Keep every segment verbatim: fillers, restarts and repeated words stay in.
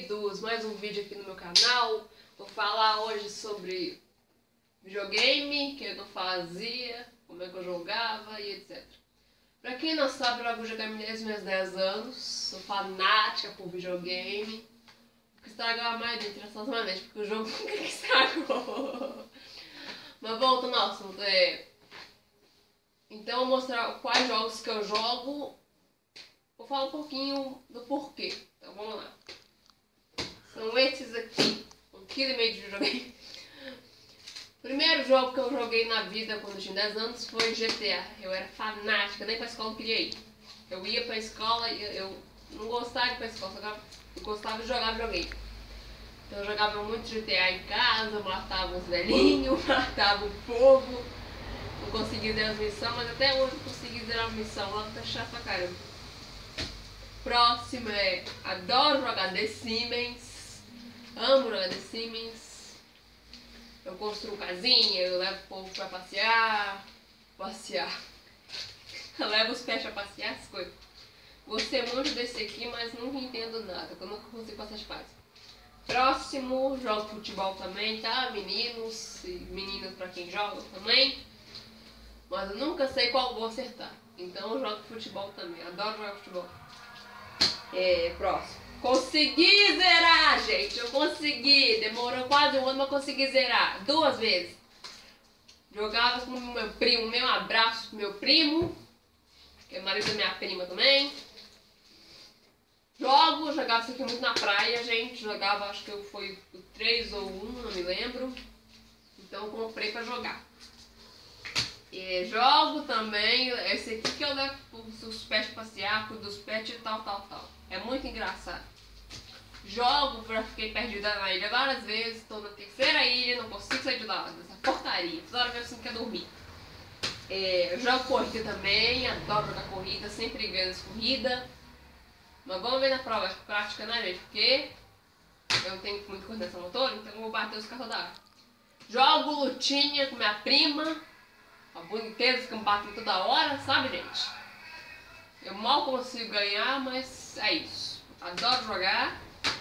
queridos, mais um vídeo aqui no meu canal. Vou falar hoje sobre videogame, o que eu fazia, como é que eu jogava e etcétera. Pra quem não sabe, eu jogo videogame desde meus dez anos, sou fanática por videogame. O que estragou a maioria, internacionalmente, porque o jogo nunca estragou. Mas voltando ao assunto, é... Então eu vou mostrar quais jogos que eu jogo. Vou falar um pouquinho do porquê. Então vamos lá. São esses aqui. Um quilo e meio de videogame. O primeiro jogo que eu joguei na vida quando eu tinha dez anos foi G T A. Eu era fanática, nem pra escola eu queria ir. Eu ia pra escola e eu não gostava de ir pra escola, eu gostava de jogar videogame. Então eu jogava muito G T A em casa, matava os velhinhos, matava o povo. Não consegui zerar as missões, mas até hoje eu consegui zerar a missão lá, tá chato pra caramba. Próximo é, adoro jogar The Sims, amo jogar The Sims. Eu construo casinha, eu levo o povo pra passear, passear. Eu levo os pés pra passear, essas coisas. Gostei muito desse aqui, mas nunca entendo nada, eu nunca consigo passar de fase. Próximo, jogo futebol também, tá? Meninos e meninas pra quem joga também. Mas eu nunca sei qual vou acertar. Então eu jogo futebol também, adoro jogar futebol. É, próximo. Consegui zerar, gente. Eu consegui. Demorou quase um ano, mas consegui zerar. Duas vezes. Jogava com o meu primo. Meu abraço pro meu primo, que é marido da minha prima também. Jogo, jogava isso aqui muito na praia, gente. Jogava, acho que eu fui o três ou um, não me lembro. Então eu comprei pra jogar. E jogo também, esse aqui que eu levo os pets passear, cuido dos pets e tal, tal, tal. É muito engraçado. Jogo, já fiquei perdida na ilha várias vezes, estou na terceira ilha, não consigo sair de lá, dessa porcaria. Toda hora eu assim quer dormir. É, jogo corrida também, adoro jogar corrida, sempre ganho as corridas. Mas vamos ver na prova prática, né, gente? Porque eu não tenho muita coordenação motora, então eu vou bater os carros da água. Jogo lutinha com minha prima. A boniteza fica me batendo toda hora, sabe, gente? Eu mal consigo ganhar, mas é isso. Adoro jogar.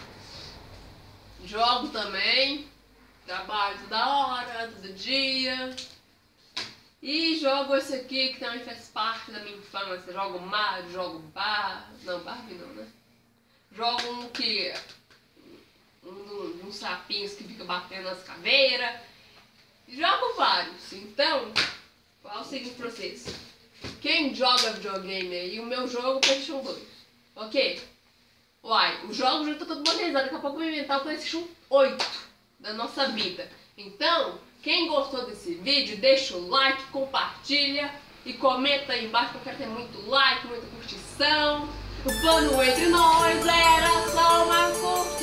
Jogo também. Trabalho toda hora, todo dia. E jogo esse aqui que também faz parte da minha infância. Jogo Mario, jogo Barbie. Não, Barbie não, né? Jogo um que... Um uns sapinhos que fica batendo nas caveiras. Jogo vários. Então... Qual é o seguinte pra vocês? Quem joga videogame aí, o meu jogo é o PlayStation dois, ok? Uai, o jogo já tá todo modernizado, daqui a pouco eu vou inventar o PlayStation oito da nossa vida. Então, quem gostou desse vídeo, deixa o like, compartilha e comenta aí embaixo que eu quero ter muito like, muita curtição. O plano entre nós era só uma curtição.